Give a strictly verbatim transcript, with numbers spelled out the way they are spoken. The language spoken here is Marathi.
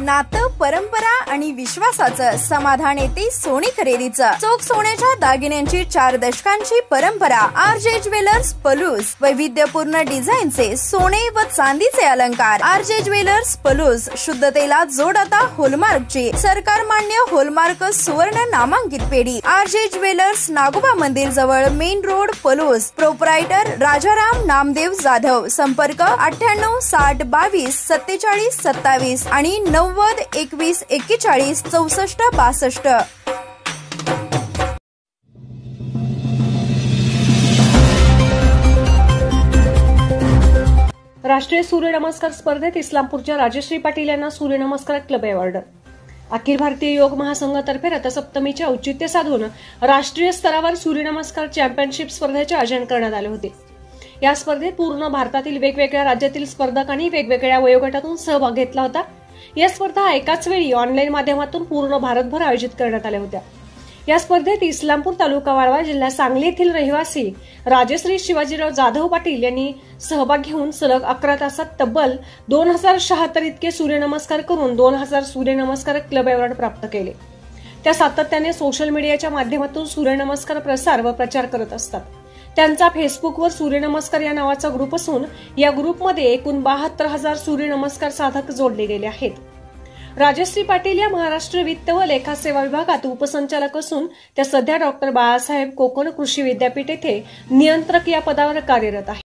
नातं, परंपरा आणि विश्वासाचं समाधान येते सोने खरेदीचं। चोख सोन्याच्या दागिन्यांची चार दशकांची परंपरा। आर जे ज्वेलर्स पलूस, वैविध्यपूर्ण डिझाईनचे सोने व चांदीचे अलंकार। आर जे ज्वेलर्स पलूस, शुद्धतेला जोड आता होलमार्कची, सरकार मान्य होलमार्क सुवर्ण नामांकित पेढी। आर जे ज्वेलर्स, नागोबा मंदिर जवळ, main road, Palus. Proprietor Rajaram Namdev Jadhav. संपर्क अठ्ठ्याण्णव साठ बावीस सत्तेचाळीस सत्तावीस आणि नव्वद एकवीस एक्केचाळीस चौसष्ट बासष्ट। राष्ट्रीय सूर्यनमस्कार स्पर्धेत इस्लामपूरच्या राजश्री पाटील यांना सूर्यनमस्कार क्लब अवॉर्ड। अखिल भारतीय योग महासंघातर्फे रथसप्तमीचे औचित्य साधून राष्ट्रीय स्तरावर सूर्यनमस्कार चॅम्पियनशिप स्पर्धेचे आयोजन करण्यात आले होते। या स्पर्धेत पूर्ण भारतातील वेगवेगळ्या राज्यातील स्पर्धकांनी वेगवेगळ्या वयोगटातून सहभाग घेतला होता। या स्पर्धा एकाच वेळी ऑनलाईन माध्यमातून पूर्ण भारतभर आयोजित करण्यात आल्या होत्या। या स्पर्धेत इस्लामपूर तालुका वाळवा जिल्हा सांगली येथील रहिवासी राजश्री शिवाजीराव जाधव पाटील यांनी सहभाग घेऊन सलग अकरा तासात तब्बल दोन हजार शहात्तर इतके सूर्यनमस्कार करून दोन हजार सूर्यनमस्कार क्लब अवॉर्ड प्राप्त केले। त्या सातत्याने सोशल मीडियाच्या माध्यमातून सूर्यनमस्कार प्रसार व प्रचार करत असतात। त्यांचा फेसबुकवर सूर्यनमस्कार या नावाचा ग्रुप असून या ग्रुपमध्ये एकूण बहात्तर हजार सूर्यनमस्कार साधक जोडले गेले आहेत। राजश्री पाटील या महाराष्ट्र वित्त व लेखा सेवा विभागात उपसंचालक असून त्या सध्या डॉक्टर बाळासाहेब कोकण कृषी विद्यापीठ येथे नियंत्रक या पदावर कार्यरत आहेत।